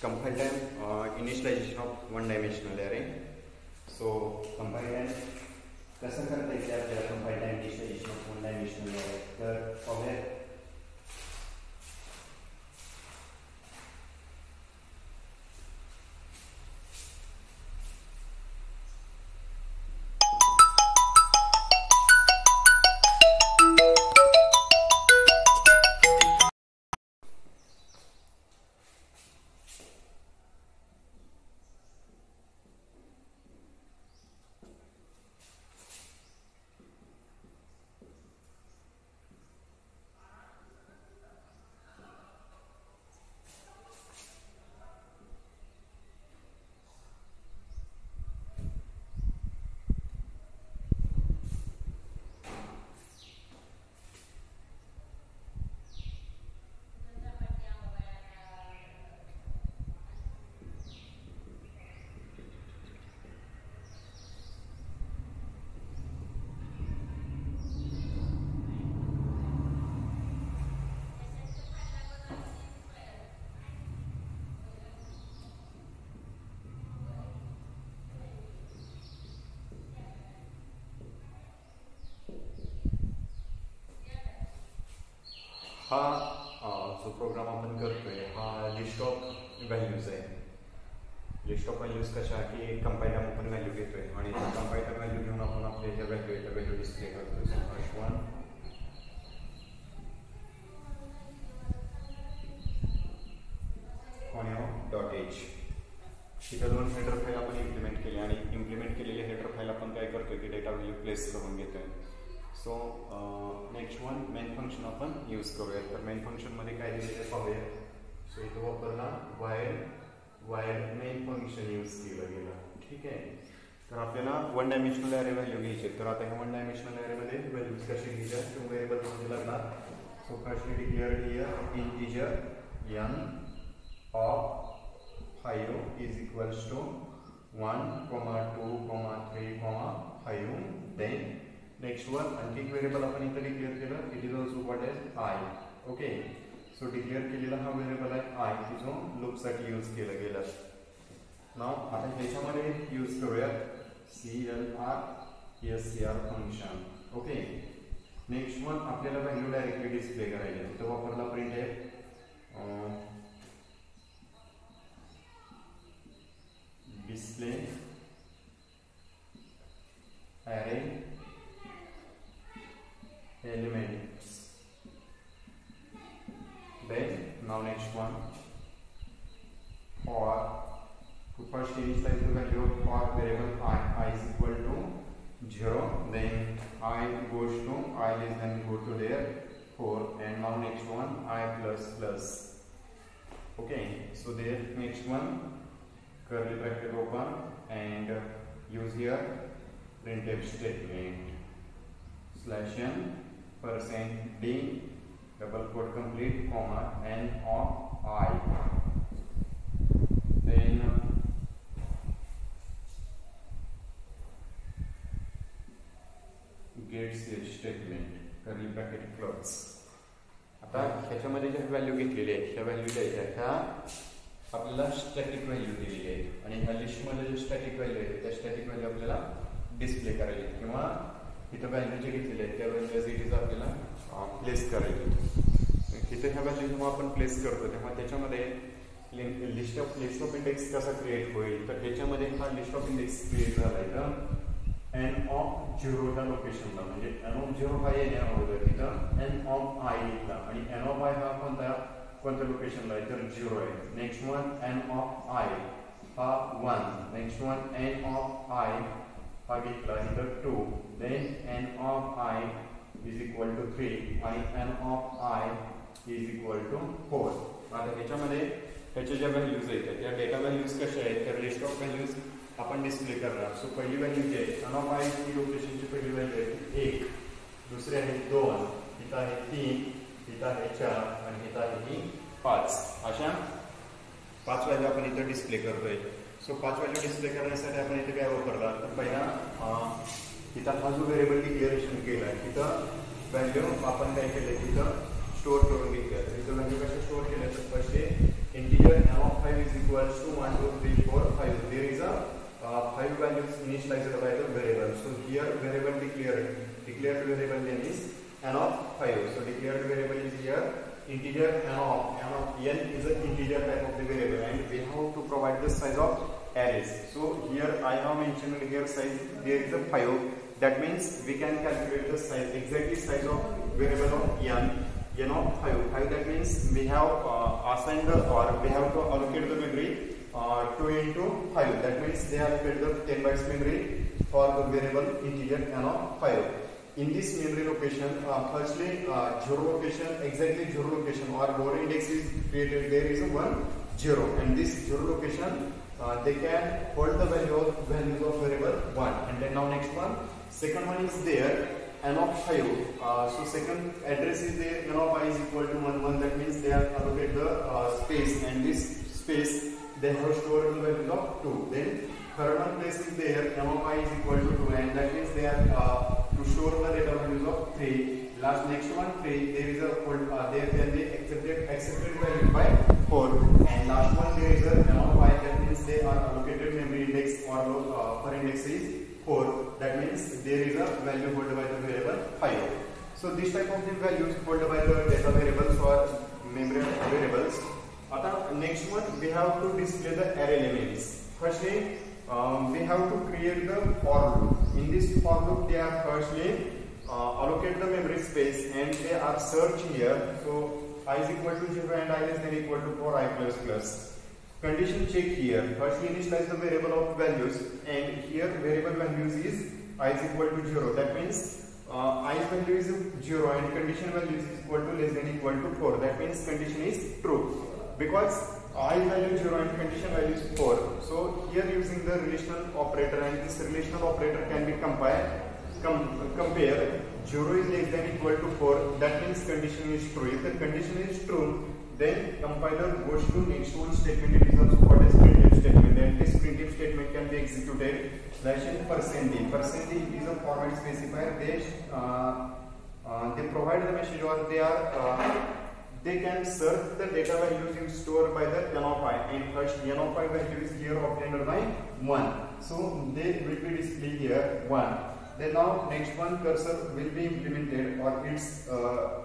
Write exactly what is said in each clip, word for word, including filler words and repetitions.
compile time uh, initialization of one dimensional array. So compile time कसं करता येईल आपल्याला compile time initialization of one dimensional array तर पाहूया. हा जो प्रोग्राम आपण करतोय हा लिस्ट ऑफ व्हॅल्यूज आहे. लिस्ट ऑफ व्हॅल्यूज कशा की कंपाइलर आपण व्हॅल्यू घेतोय आणि त्या कंपाइलर व्हॅल्यू घेऊन आपण आपल्या ज्या व्हॅल्यू आहेत त्या व्हॅल्यू डिस्प्ले करतोय. So first one conio dot h इथं दोन हेडर फाईल आपण इम्प्लिमेंट केली आणि इम्प्लिमेंट केलेले हेडर फाईल आपण काय करतोय की डेटा व्हॅल्यू प्लेस करून घेतोय. So next one main function आपण यूज करूया. तर मेन फंक्शन मध्ये काय दिलेलं पाहूया. सो इथं वापरला वायर वायर मेन फंक्शन यूज केलं गेलं. ठीक आहे. तर आपल्याला वन डायमेन्शनल अरे व्हॅल्यू घ्यायचे. तर आता ह्या वन डायमेन्शनल अरे मध्ये व्हॅल्यूज कशी घ्यायच्या किंवा व्हेरिएबल मध्ये लागणार. So firstly declare here integer n of five is equals to one comma two comma three comma five. Then next one आणखी एक व्हेरिएबल आपण इथे डिक्लेअर केलं. It is also what is I. Okay. So declare केलेला हा variable आहे आय की जो लूपसाठी यूज केला गेला. नाव आता ह्याच्यामध्ये यूज करूया C L R S C R function. Okay. Next one आपल्याला व्हॅल्यू डायरेक्टली डिस्प्ले करायची. तिथं वापरला प्रिंट आहे display array elements. Then now next one for to first initialize the value of for variable I. I is equal to zero. Then I goes to I less than equal to there four. And now next one I plus plus. Okay. So there next one curly bracket open and use here printf statement slash n percent d double quote complete comma n of I. Then get statement curly bracket close. आता ह्याच्यामध्ये ज्या value घेतलेली आहे ह्या value द्यायच्या ह्या आपल्याला static value दिलेली आहे आणि ह्या लिस्टमध्ये जे स्टॅटिक व्हॅल्यू आहे त्या स्टॅटिक व्हॅल्यू आपल्याला डिस्प्ले करायची किंवा इथं व्हॅल्यू जे घेतलेले आहेत त्या व्हॅल्यूज इट आपल्याला प्लेस करायची. तिथे ह्या व्हॅल्यू जेव्हा आपण प्लेस करतो तेव्हा त्याच्यामध्ये list of list of index कसा क्रिएट होईल. तर त्याच्यामध्ये हा लिस्ट ऑफ इंडेक्स क्रिएट झाला इथं एन ऑफ झिरो ह्या लोकेशनला म्हणजे एन ऑफ झिरो हा येण्या अगोदर तिथं एन ऑफ आय घेतला आणि एन ऑफ आय हा कोणता कोणत्या लोकेशनला आहे तर झिरो आहे. Next one n of I हा one. Next one n of I हा घेतला इथं two. Then n of I is equal to three आणि n of I is equal to four. आता ह्याच्यामध्ये ह्याच्या ज्या व्हॅल्यूज आहेत त्या डेटा व्हॅल्यूज कशा आहेत तर लिस्ट ऑफ व्हॅल्यूज आपण डिस्प्ले करणार. सो पहिली व्हॅल्यू जी आहे एन ऑफ आय ही लोकेशनची पहिली व्हॅल्यू आहे एक. दुसरी आहे दोन. इथं आहे तीन. इथं आहे चार आणि इथं आहे ही पाच. अशा पाच व्हॅल्यू आपण इथं डिस्प्ले करतोय. सो पाच व्हॅल्यू डिस्प्ले करण्यासाठी आपण इथे काय वापरला तर पहिला इथं हा जो व्हेरिएबल डिक्लेरेशन केला आहे तिथं व्हॅल्यू आपण काय केलं तिथं स्टोअर करून घेतलं. तर इथं व्हॅल्यू कशा स्टोअर केल्या तर first integer n of five is equals to one, two, three, four, five. There is a uh, five values initialized by the variable. So here variable declared declared variable name is n of five. So declared variable is here integer n of n of n is an integer type of the variable, and we have to provide the size of arrays. So here I have mentioned here size, there is a five. That means we can calculate the size, exactly size of variable of n, n of five. five that means we have uh, assigned the, or we have to allocate the memory uh, two into five. That means they allocate the ten bytes memory for the variable integer n of five. In this memory location, uh, firstly uh, zero location, exactly zero location or lower index is created. There is a one zero, and this zero location uh, they can hold the value of values of variable one. And then now next one, second one is there n of five. Uh, so second address is there, n of I is equal to one, one. That means they have allocated the uh, space, and this space they have stored the value of two. Then third one place is there, n of I is equal to two, and that means they are uh, to store the data values of three. Last next one three, there is a uh, there can be accepted accepted value by four, and last one there is a n of I. That means they are allocated memory index or uh, per index is four. That means there is a value held by the variable five. So this type of the values held by the data variables or memory variables. Now next one we have to display the array elements. Firstly um, we have to create the for loop. In this for loop they are firstly uh, allocate the memory space, and they are search here. So I is equal to zero and I less than equal to four, I plus plus. Condition check here. Firstly initialize the variable of values, and here variable values is I is equal to zero. That means uh, I value is zero and condition value is equal to less than equal to four. That means condition is true, because I value zero and condition value is four. So here using the relational operator, and this relational operator can be compared com compare zero is less than equal to four. That means condition is true. If the condition is true, then compiler goes to next one statement. It is also called as printf statement, and this printf statement can be executed slash n percent d. Percent d is a format specifier. They uh, uh, they provide the message, or they are uh, they can search the data values in stored by the n of I, and first n of I value is here obtained by one. So they will be displayed here one. Then now next one cursor will be implemented, or its uh,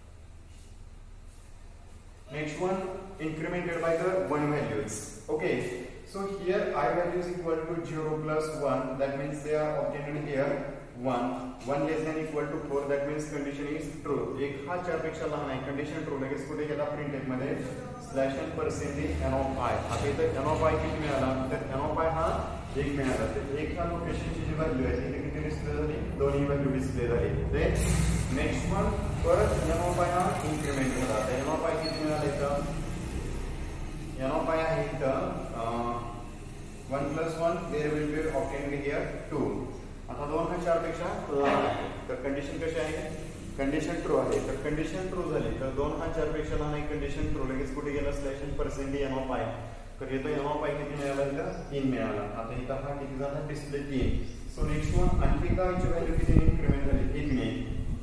next one incremented by the one values. Okay, so here I value is equal to zero plus one. That means they are obtained here one. one less than equal to four. That means condition is true. एक हा चार पेक्षा लहान आहे, condition true. लगेच कुठे गेला printf मध्ये slash n percentage n of I. आता इथे n of I किती मिळाला, तर n of I हा एक मिळाला. तर एक हा लोकेशनची जी व्हॅल्यू आहे ती किती डिस्प्ले झाली, दोन्ही व्हॅल्यू डिस्प्ले झाली. देन नेक्स्ट वन परत n of I हा इन्क्रीमेंट झाला. तर n of I किती मिळाला इथं, n of I आहे इथं one plus one, there will be obtained here two. आता दोन हा चार पेक्षा लहान आहे, तर कंडिशन कशी आहे, कंडिशन ट्रू आहे. तर कंडिशन ट्रू झाली, तर दोन हा चार पेक्षा लहान आहे, कंडिशन ट्रू. लगेच कुठे गेला slash n percent n of I. तर इथं n of I किती मिळाला, इथं तीन मिळाला. आता इथं हा किती झाला, डिस्प्ले तीन. सो नेक्स्ट वन आणखी का ची व्हॅल्यू किती इन्क्रीमेंट झाली, तीन ने.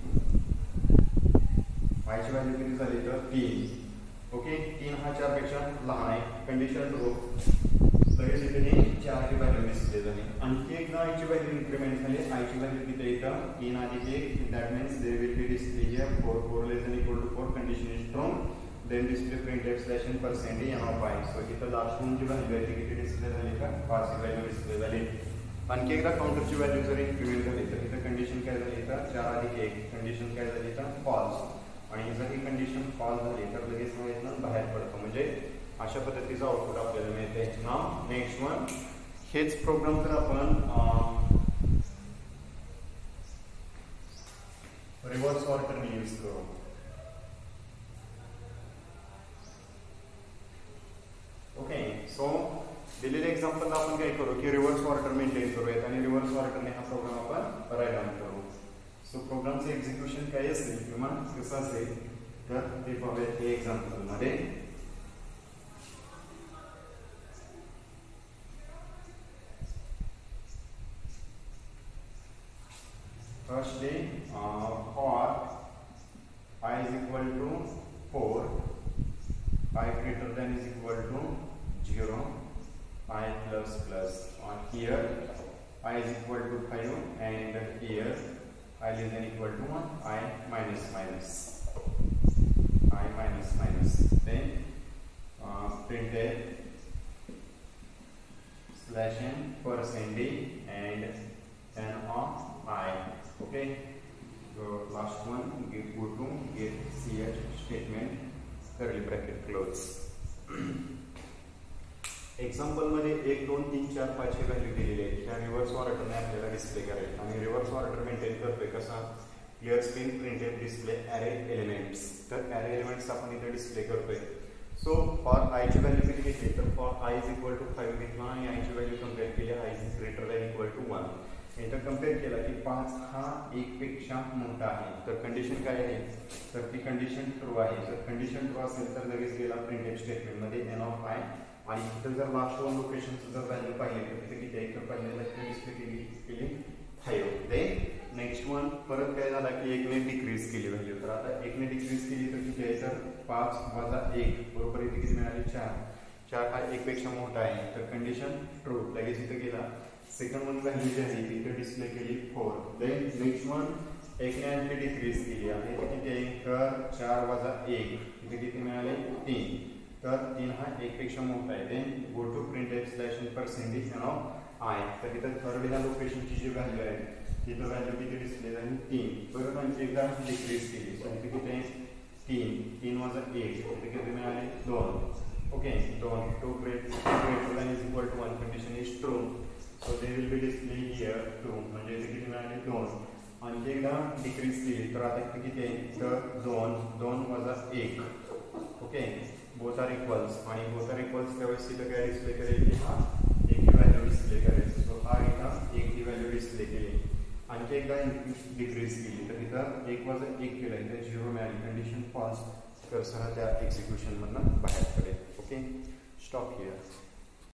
y ची व्हॅल्यू किती झाली, तर तीन. ओके, तीन हा चार पेक्षा लहान आहे, कंडिशन ट्रू. लगेच इथे चार ची व्हॅल्यू डिस्प्ले झाली. आणखी एकदा i ची व्हॅल्यू इन्क्रीमेंट झाली. i ची व्हॅल्यू किती इथं तीन अधिक एक. That means there will be display here four. Four less than equal to four. Condition is true. Then display printf slash n percent n of I. So इथं last one जी value आहे ती किती display झाली, का पाच ची value display झाली. आणखी एकदा काउंटरची व्हॅल्यू जर इन्क्रीमेंट झाली, तर इथं कंडिशन काय झाली, इथं चार अधिक एक. कंडिशन काय झाली, इथं फॉल्स. आणि जर ही कंडिशन फॉल्स झाली, तर लगेच इथनं बाहेर पडतो. म्हणजे अशा पद्धतीचं आउटपुट आपल्याला मिळते. नाव नेक्स्ट वन, हेच प्रोग्राम जर आपण रिव्हर्स ऑर्डरने यूज करू. ओके, सो दिलेल्या एक्झाम्पलला आपण काय करू की रिव्हर्स ऑर्डर मेंटेन करूयात, आणि रिव्हर्स ऑर्डरने हा प्रोग्राम आपण राईट डाऊन करू. सो प्रोग्रामचं एक्झिक्युशन काय असेल किंवा कसं असेल, तर ते पाहूयात हे एक्झाम्पल मध्ये. Firstly, uh, for I is equal to four, I greater than is equal to zero, I plus plus. On here I is equal to five and here I less than equal to one, I minus minus, I minus minus. Then uh, printed slash n percent d and n of I. Okay. So last one, give go to get ch statement curly bracket close. Example मध्ये एक दोन तीन चार पाच हे value दिलेले आहेत. ह्या reverse ऑर्डरने आपल्याला डिस्प्ले करायचे आणि रिव्हर्स ऑर्डर मेंटेन करतोय कसा, clear screen printed display array elements. तर ॲरे एलिमेंट्स आपण इथे डिस्प्ले करतोय. सो फॉर आय ची व्हॅल्यू किती घेतली, तर for I is equal to five घेतला आणि आय ची व्हॅल्यू कम्पेअर केली, I is greater than equal to one. इथं कम्पेअर केला की पाच हा एक पेक्षा मोठा आहे. तर कंडिशन काय आहे, तर ती कंडिशन ट्रू आहे. जर कंडिशन ट्रू असेल तर लगेच गेला प्रिंटेड स्टेटमेंट मध्ये एन ऑफ आय. आणि इथं जर लास्ट वन लोकेशनचं जर व्हॅल्यू पाहिली तर तिथे किती आहे, तर पहिल्यांदा डिस्प्ले केली केली फाईव्ह. देन नेक्स्ट वन परत काय झाला की एकने डिक्रीज केली व्हॅल्यू. तर आता एकने डिक्रीज केली तर किती आहे, तर पाच वजा एक बरोबर इथे किती मिळाली, चार. चार हा एक पेक्षा मोठा आहे. तर कंडिशन ट्रू. लगेच इथे गेला सेकंड वन व्हॅल्यू जी आहे तिथे डिस्प्ले केली फोर. देन नेक्स्ट वन एकने आणखी डिक्रीज केली आणि इथे किती आहे, तर चार वजा एक इथे किती मिळाले, तीन. तर तीन हा एक पेक्षा मोठा आहे. Then go to printed slash n percentage n of I. तर इथं थर्ड ह्या लोकेशनची जी व्हॅल्यू आहे तिथं व्हॅल्यू किती डिस्प्ले झाली, तीन. परत आणखी एकदा डिक्रीज केली. सो इथे किती आहे, तीन. तीन वजा एक इथे किती मिळाले, दोन. ओके, दोन. Two great greater than is equal to one condition is true. So they will be display here two. म्हणजे इथे किती मिळाले, दोन. आणखी एकदा डिक्रीज केली तर आता इथे किती आहे, तर दोन. दोन वजा एक. Okay, both are equals. आणि बोथ आर इक्वल्स त्यावेळेस तिथं काय डिस्प्ले करेल की हा एक ही व्हॅल्यू डिस्प्ले करायचं. सो हा इथं एक ही व्हॅल्यू डिस्प्ले केली. आणखी एकदा डिक्रीज केली तर इथं एक वजा एक केलं, इथे झिरो मिळाली. Condition false. तर सह त्या एक्झिक्युशन मधनं बाहेर पडेल. Okay, stop here.